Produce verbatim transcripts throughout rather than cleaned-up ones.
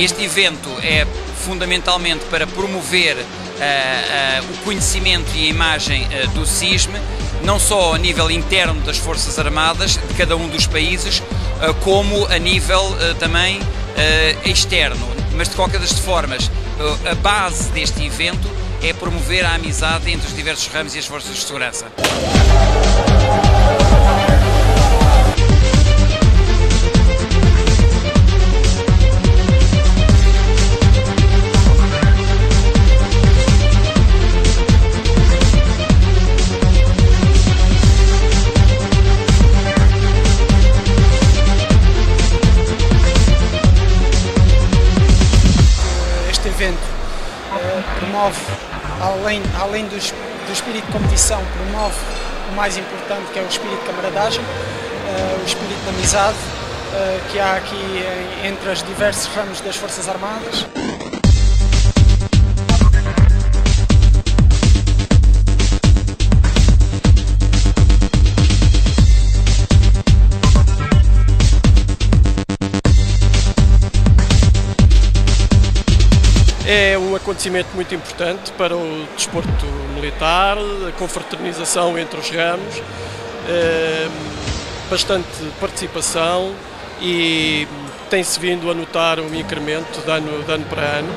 Este evento é fundamentalmente para promover uh, uh, o conhecimento e a imagem uh, do SISME, não só a nível interno das Forças Armadas de cada um dos países, uh, como a nível uh, também uh, externo. Mas de qualquer das formas, uh, a base deste evento é promover a amizade entre os diversos ramos e as forças de segurança. Este evento uh, promove, além, além do, do espírito de competição, promove o mais importante, que é o espírito de camaradagem, uh, o espírito de amizade uh, que há aqui entre os diversos ramos das Forças Armadas. É um acontecimento muito importante para o desporto militar, a confraternização entre os ramos, é, bastante participação e tem-se vindo a notar um incremento de ano, de ano para ano.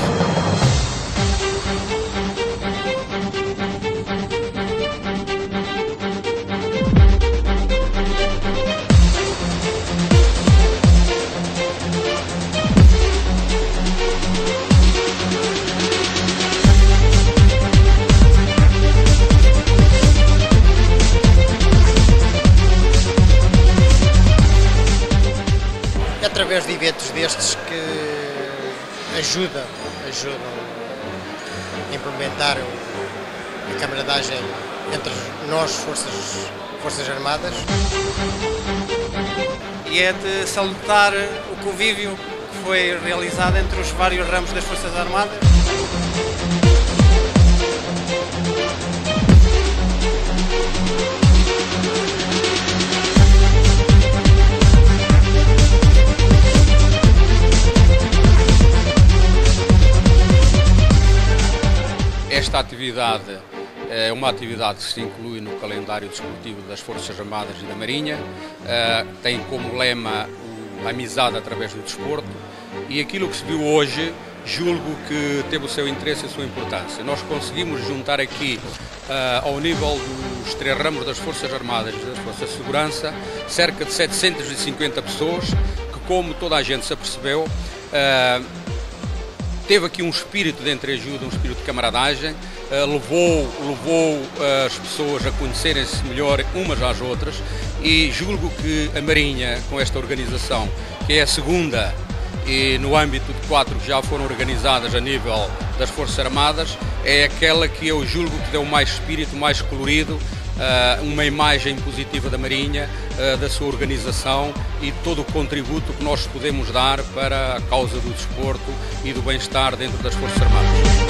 Através de eventos destes que ajudam, ajudam a implementar a camaradagem entre nós, Forças, Forças Armadas. E é de salutar o convívio que foi realizado entre os vários ramos das Forças Armadas. Esta atividade é uma atividade que se inclui no calendário desportivo das Forças Armadas e da Marinha, tem como lema a amizade através do desporto e aquilo que se viu hoje julgo que teve o seu interesse e a sua importância. Nós conseguimos juntar aqui, ao nível dos três ramos das Forças Armadas e das Forças de Segurança, cerca de setecentas e cinquenta pessoas que, como toda a gente se apercebeu, teve aqui um espírito de entreajuda, um espírito de camaradagem, uh, levou, levou uh, as pessoas a conhecerem-se melhor umas às outras e julgo que a Marinha, com esta organização, que é a segunda e no âmbito de quatro que já foram organizadas a nível das Forças Armadas, é aquela que eu julgo que deu mais espírito, mais colorido, uh, uma imagem positiva da Marinha, uh, da sua organização e todo o contributo que nós podemos dar para a causa do desporto e do bem-estar dentro das Forças Armadas.